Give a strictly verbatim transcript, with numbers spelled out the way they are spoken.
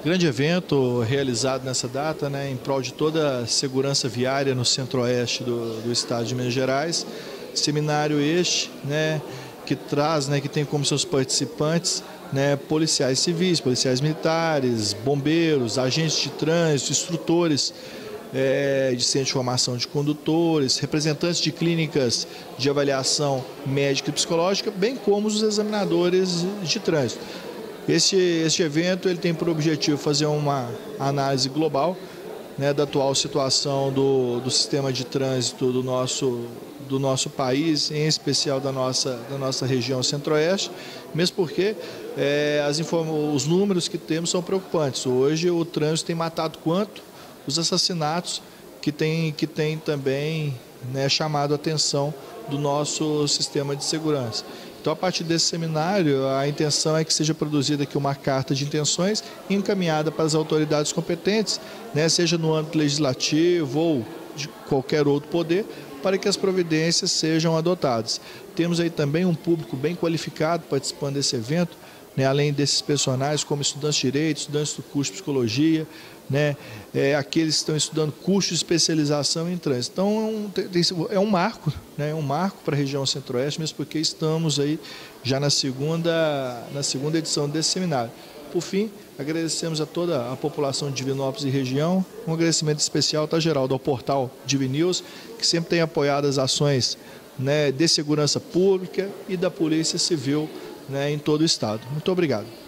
Grande evento realizado nessa data, né, em prol de toda a segurança viária no centro-oeste do, do estado de Minas Gerais. Seminário este, né, que traz, né, que tem como seus participantes, né, policiais civis, policiais militares, bombeiros, agentes de trânsito, instrutores é, de centro de formação de condutores, representantes de clínicas de avaliação médica e psicológica, bem como os examinadores de trânsito. Este, este evento ele tem por objetivo fazer uma análise global, né, da atual situação do, do sistema de trânsito do nosso, do nosso país, em especial da nossa, da nossa região centro-oeste, mesmo porque é, as os números que temos são preocupantes. Hoje o trânsito tem matado quanto os assassinatos que tem, que tem também, né, chamado a atenção do nosso sistema de segurança. Então, a partir desse seminário, a intenção é que seja produzida aqui uma carta de intenções encaminhada para as autoridades competentes, né, seja no âmbito legislativo ou de qualquer outro poder, para que as providências sejam adotadas. Temos aí também um público bem qualificado participando desse evento, né, além desses personagens como estudantes de Direito, estudantes do curso de Psicologia, né, é, aqueles que estão estudando curso de especialização em trânsito. Então é um, é um marco, né, é um marco para a região centro-oeste, mesmo porque estamos aí já na segunda, na segunda edição desse seminário. Por fim, agradecemos a toda a população de Divinópolis e região, um agradecimento especial, tá, Geraldo, ao portal Divinews, que sempre tem apoiado as ações, né, de segurança pública e da Polícia Civil, né, em todo o estado. Muito obrigado.